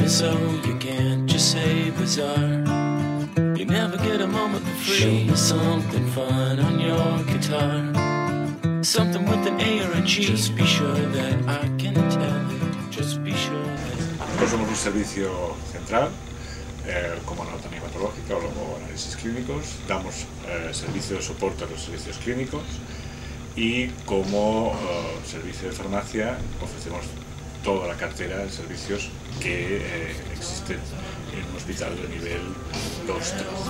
so you can't just say bizarre. You never get a moment for free. Show me something fun on your guitar. Something with an A or a G. Just be sure that I can tell it. Just be sure that Nosotros somos un servicio central, como anatomía hematológica o luego análisis clínicos. Damos servicio de soporte a los servicios clínicos y como servicio de farmacia ofrecemos toda la cartera de servicios que existen en un hospital de nivel 2-3.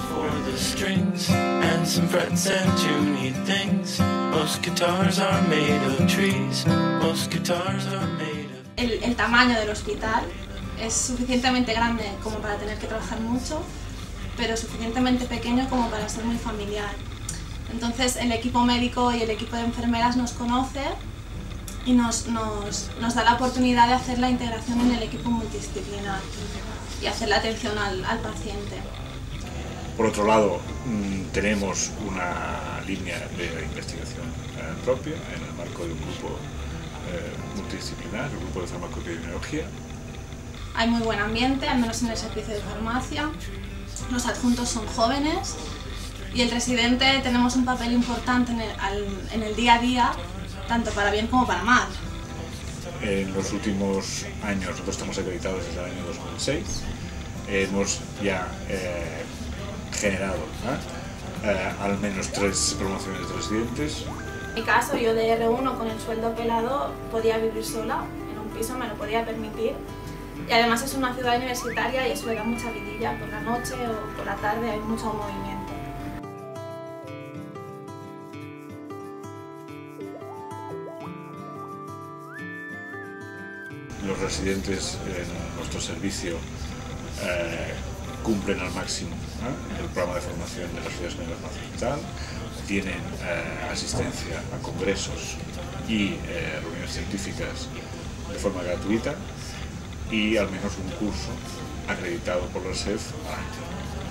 El tamaño del hospital es suficientemente grande como para tener que trabajar mucho, pero suficientemente pequeño como para ser muy familiar. Entonces el equipo médico y el equipo de enfermeras nos conoce y nos da la oportunidad de hacer la integración en el equipo multidisciplinar y hacer la atención al paciente. Por otro lado, tenemos una línea de investigación propia en el marco de un grupo multidisciplinar, el grupo de farmacoepidemiología. Hay muy buen ambiente, al menos en el servicio de farmacia. Los adjuntos son jóvenes y el residente tenemos un papel importante en el día a día, tanto para bien como para mal. En los últimos años, nosotros estamos acreditados desde el año 2006, hemos ya generado al menos 3 promociones de residentes. En mi caso, yo de R1 con el sueldo pelado podía vivir sola en un piso, me lo podía permitir. Y además es una ciudad universitaria y eso le da mucha vidilla. Por la noche o por la tarde hay mucho movimiento. Los residentes en nuestro servicio cumplen al máximo el programa de formación de la Sociedad Española de Farmacia Hospital, tienen asistencia a congresos y reuniones científicas de forma gratuita y al menos un curso acreditado por la SEF al año.